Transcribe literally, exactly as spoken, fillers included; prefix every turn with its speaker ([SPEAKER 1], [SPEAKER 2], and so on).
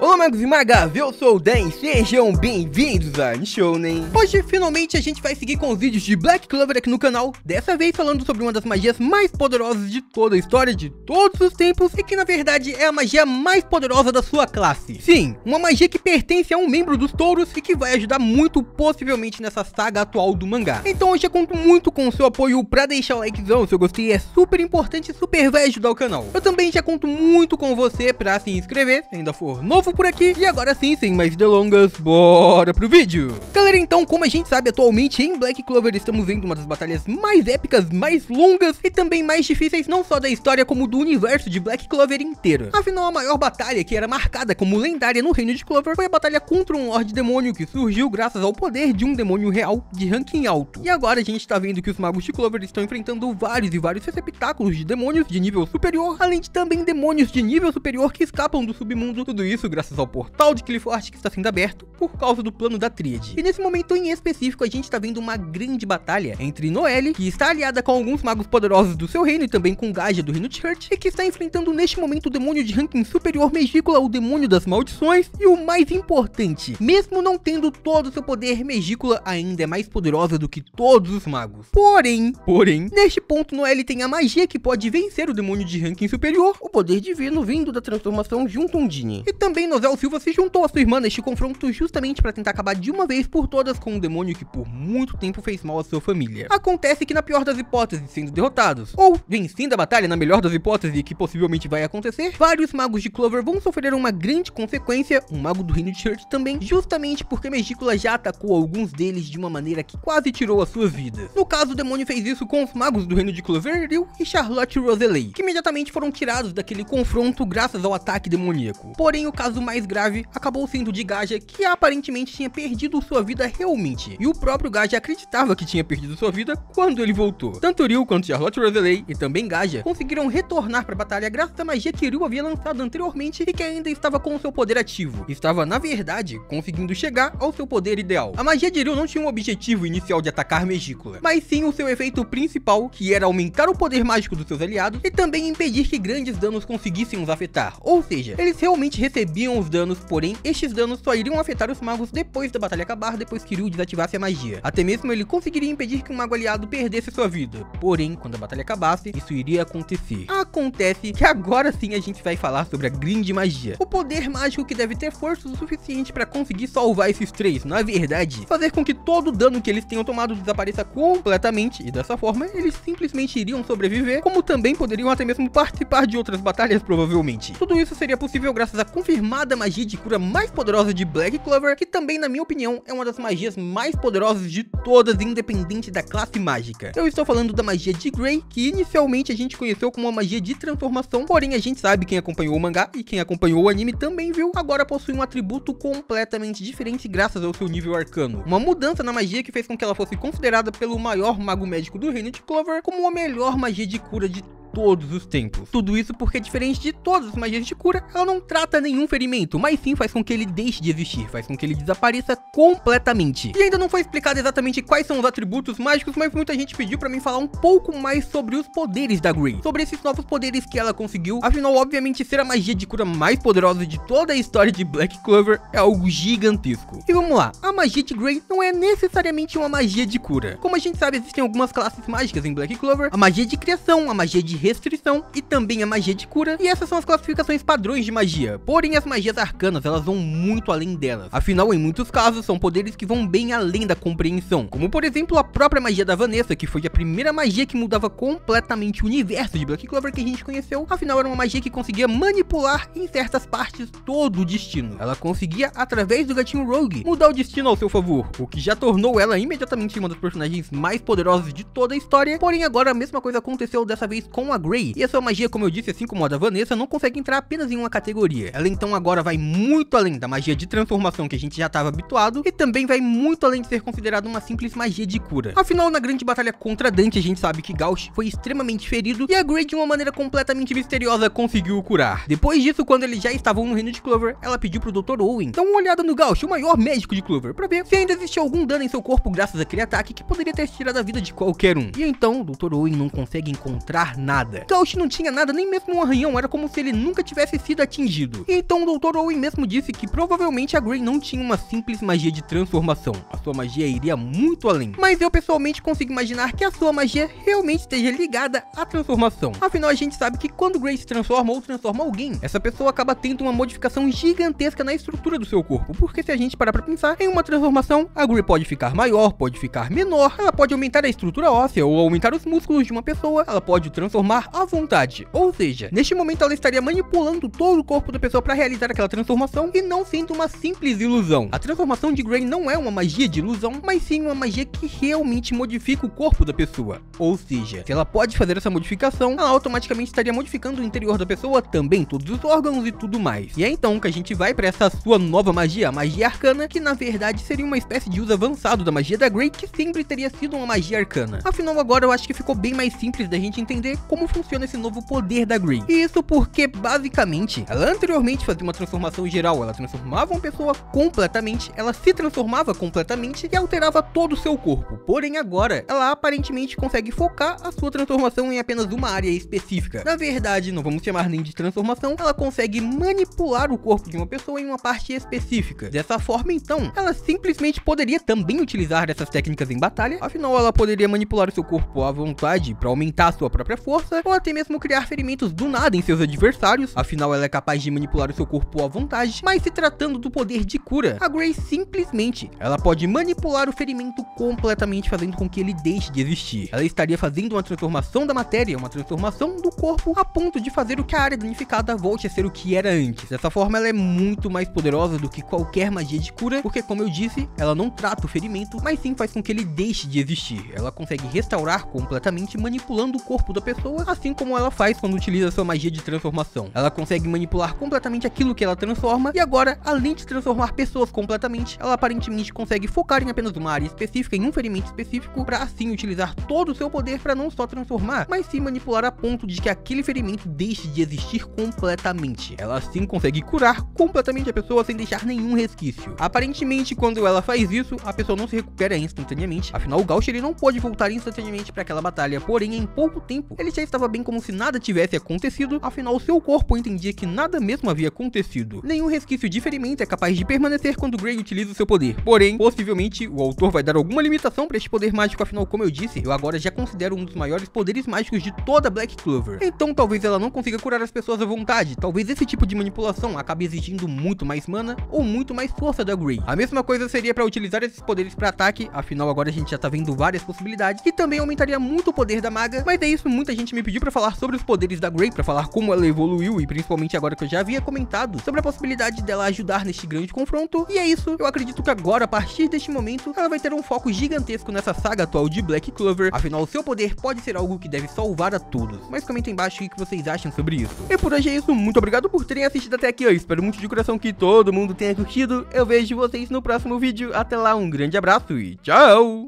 [SPEAKER 1] Olá magos e magas, eu sou o Dan, sejam bem-vindos a Shounen. Hoje finalmente a gente vai seguir com os vídeos de Black Clover aqui no canal, dessa vez falando sobre uma das magias mais poderosas de toda a história, de todos os tempos, e que na verdade é a magia mais poderosa da sua classe. Sim, uma magia que pertence a um membro dos touros e que vai ajudar muito possivelmente nessa saga atual do mangá. Então hoje eu conto muito com o seu apoio pra deixar o likezão, se eu gostei é super importante e super vai ajudar o canal. Eu também já conto muito com você pra se inscrever, se ainda for novo por aqui. E agora sim, sem mais delongas, bora pro vídeo. Galera, então, como a gente sabe, atualmente em Black Clover estamos vendo uma das batalhas mais épicas, mais longas e também mais difíceis, não só da história como do universo de Black Clover inteiro. Afinal, a maior batalha, que era marcada como lendária no reino de Clover, foi a batalha contra um Lorde Demônio que surgiu graças ao poder de um demônio real de ranking alto. E agora a gente tá vendo que os magos de Clover estão enfrentando vários e vários receptáculos de demônios de nível superior, além de também demônios de nível superior que escapam do submundo, tudo isso graças ao portal de Qliphort que está sendo aberto por causa do plano da Tríade. E nesse momento em específico a gente está vendo uma grande batalha entre Noelle, que está aliada com alguns magos poderosos do seu reino e também com Gaja do reino de Heart, e que está enfrentando neste momento o demônio de ranking superior Megícula, o demônio das maldições, e o mais importante, mesmo não tendo todo o seu poder, Megícula ainda é mais poderosa do que todos os magos. Porém, porém, neste ponto Noelle tem a magia que pode vencer o demônio de ranking superior, o poder divino vindo da transformação junto Undine. E também Nozel Silva se juntou a sua irmã neste confronto justamente para tentar acabar de uma vez por todas com um demônio que por muito tempo fez mal à sua família. Acontece que na pior das hipóteses, sendo derrotados, ou vencendo a batalha na melhor das hipóteses, que possivelmente vai acontecer, vários magos de Clover vão sofrer uma grande consequência, um mago do reino de Heart também, justamente porque Megícula já atacou alguns deles de uma maneira que quase tirou as suas vidas. No caso, o demônio fez isso com os magos do reino de Cloverville e Charlotte Roselei, que imediatamente foram tirados daquele confronto graças ao ataque demoníaco. Porém, o caso mais grave acabou sendo de Gaja, que aparentemente tinha perdido sua vida realmente, e o próprio Gaja acreditava que tinha perdido sua vida quando ele voltou. Tanto Ryu quanto Charlotte Roselei e também Gaja conseguiram retornar para a batalha graças à magia que Ryu havia lançado anteriormente e que ainda estava com o seu poder ativo. Estava, na verdade, conseguindo chegar ao seu poder ideal. A magia de Ryu não tinha um objetivo inicial de atacar Megícula, mas sim o seu efeito principal, que era aumentar o poder mágico dos seus aliados e também impedir que grandes danos conseguissem os afetar. Ou seja, eles realmente recebiam os danos, porém estes danos só iriam afetar os magos depois da batalha acabar, depois que Ryu desativasse a magia. Até mesmo ele conseguiria impedir que um mago aliado perdesse sua vida. Porém, quando a batalha acabasse, isso iria acontecer. Acontece que agora sim a gente vai falar sobre a grande magia. O poder mágico que deve ter força o suficiente para conseguir salvar esses três. Na verdade, fazer com que todo o dano que eles tenham tomado desapareça completamente, e dessa forma eles simplesmente iriam sobreviver, como também poderiam até mesmo participar de outras batalhas provavelmente. Tudo isso seria possível graças à confirmada magia de cura mais poderosa de Black Clover, que também, na minha opinião, é uma das magias mais poderosas de todas, independente da classe mágica. Eu estou falando da magia de Grey, que inicialmente a gente conheceu como uma magia de transformação, porém a gente sabe, quem acompanhou o mangá e quem acompanhou o anime também viu, agora possui um atributo completamente diferente graças ao seu nível arcano. Uma mudança na magia que fez com que ela fosse considerada pelo maior mago médico do reino de Clover como a melhor magia de cura de todos os tempos. Tudo isso porque, diferente de todas as magias de cura, ela não trata nenhum ferimento, mas sim faz com que ele deixe de existir, faz com que ele desapareça completamente. E ainda não foi explicado exatamente quais são os atributos mágicos, mas muita gente pediu pra mim falar um pouco mais sobre os poderes da Grey, sobre esses novos poderes que ela conseguiu. Afinal, obviamente, ser a magia de cura mais poderosa de toda a história de Black Clover é algo gigantesco. E vamos lá, a magia de Grey não é necessariamente uma magia de cura. Como a gente sabe, existem algumas classes mágicas em Black Clover: a magia de criação, a magia de restrição e também a magia de cura, e essas são as classificações padrões de magia. Porém, as magias arcanas, elas vão muito além delas. Afinal, em muitos casos, são poderes que vão bem além da compreensão, como por exemplo a própria magia da Vanessa, que foi a primeira magia que mudava completamente o universo de Black Clover que a gente conheceu. Afinal, era uma magia que conseguia manipular em certas partes todo o destino. Ela conseguia, através do gatinho Rogue, mudar o destino ao seu favor, o que já tornou ela imediatamente uma das personagens mais poderosas de toda a história. Porém, agora a mesma coisa aconteceu dessa vez com a Grey, e a sua magia, como eu disse, assim como a da Vanessa, não consegue entrar apenas em uma categoria. Ela então agora vai muito além da magia de transformação que a gente já estava habituado, e também vai muito além de ser considerada uma simples magia de cura. Afinal, na grande batalha contra Dante, a gente sabe que Gauch foi extremamente ferido, e a Grey, de uma maneira completamente misteriosa, conseguiu o curar. Depois disso, quando eles já estavam no reino de Clover, ela pediu pro doutor Owen dar uma olhada no Gauch, o maior médico de Clover, pra ver se ainda existia algum dano em seu corpo graças àquele ataque que poderia ter tirado a vida de qualquer um. E então, o doutor Owen não consegue encontrar nada nada. Gauch não tinha nada, nem mesmo um arranhão, era como se ele nunca tivesse sido atingido. Então o doutor Owen mesmo disse que provavelmente a Grey não tinha uma simples magia de transformação. A sua magia iria muito além. Mas eu pessoalmente consigo imaginar que a sua magia realmente esteja ligada à transformação. Afinal, a gente sabe que quando Grey se transforma ou transforma alguém, essa pessoa acaba tendo uma modificação gigantesca na estrutura do seu corpo. Porque se a gente parar pra pensar, em uma transformação, a Grey pode ficar maior, pode ficar menor, ela pode aumentar a estrutura óssea ou aumentar os músculos de uma pessoa, ela pode transformar à vontade. Ou seja, neste momento ela estaria manipulando todo o corpo da pessoa para realizar aquela transformação e não sendo uma simples ilusão. A transformação de Grey não é uma magia de ilusão, mas sim uma magia que realmente modifica o corpo da pessoa. Ou seja, se ela pode fazer essa modificação, ela automaticamente estaria modificando o interior da pessoa, também todos os órgãos e tudo mais. E é então que a gente vai para essa sua nova magia, a magia arcana, que na verdade seria uma espécie de uso avançado da magia da Grey, que sempre teria sido uma magia arcana. Afinal, agora eu acho que ficou bem mais simples da gente entender como funciona esse novo poder da Grey. E isso porque, basicamente, ela anteriormente fazia uma transformação geral, ela transformava uma pessoa completamente, ela se transformava completamente e alterava todo o seu corpo. Porém, agora, ela aparentemente consegue focar a sua transformação em apenas uma área específica. Na verdade, não vamos chamar nem de transformação, ela consegue manipular o corpo de uma pessoa em uma parte específica. Dessa forma, então, ela simplesmente poderia também utilizar essas técnicas em batalha, afinal, ela poderia manipular o seu corpo à vontade para aumentar a sua própria força, ou até mesmo criar ferimentos do nada em seus adversários, afinal, ela é capaz de manipular o seu corpo à vontade. Mas se tratando do poder de cura, a Grey simplesmente, ela pode manipular o ferimento completamente, fazendo com que ele deixe de existir. Ela estaria fazendo uma transformação da matéria, uma transformação do corpo, a ponto de fazer o que a área danificada volte a ser o que era antes. Dessa forma, ela é muito mais poderosa do que qualquer magia de cura, porque, como eu disse, ela não trata o ferimento, mas sim faz com que ele deixe de existir. Ela consegue restaurar completamente, manipulando o corpo da pessoa, assim como ela faz quando utiliza sua magia de transformação. Ela consegue manipular completamente aquilo que ela transforma, e agora, além de transformar pessoas completamente, ela aparentemente consegue focar em apenas uma área específica, em um ferimento específico, para assim utilizar todo o seu poder para não só transformar, mas sim manipular a ponto de que aquele ferimento deixe de existir completamente. Ela assim consegue curar completamente a pessoa sem deixar nenhum resquício. Aparentemente, quando ela faz isso, a pessoa não se recupera instantaneamente, afinal o Gauch ele não pode voltar instantaneamente para aquela batalha, porém em pouco tempo ele já estava bem como se nada tivesse acontecido, afinal o seu corpo entendia que nada mesmo havia acontecido. Nenhum resquício de ferimento é capaz de permanecer quando Grey utiliza o seu poder, porém, possivelmente o autor vai dar alguma limitação para este poder mágico, afinal, como eu disse, eu agora já considero um dos maiores poderes mágicos de toda Black Clover. Então talvez ela não consiga curar as pessoas à vontade, talvez esse tipo de manipulação acabe exigindo muito mais mana ou muito mais força da Grey. A mesma coisa seria para utilizar esses poderes para ataque, afinal agora a gente já tá vendo várias possibilidades, que também aumentaria muito o poder da maga, mas é isso, muita gente me pediu para falar sobre os poderes da Grey, para falar como ela evoluiu e principalmente agora que eu já havia comentado sobre a possibilidade dela ajudar neste grande confronto, e é isso, eu acredito que agora, a partir deste momento, ela vai ter um foco gigantesco nessa saga atual de Black Clover, afinal o seu poder pode ser algo que deve salvar a todos. Mas comentem embaixo o que vocês acham sobre isso. E por hoje é isso, muito obrigado por terem assistido até aqui, eu espero muito de coração que todo mundo tenha curtido, eu vejo vocês no próximo vídeo, até lá, um grande abraço e tchau!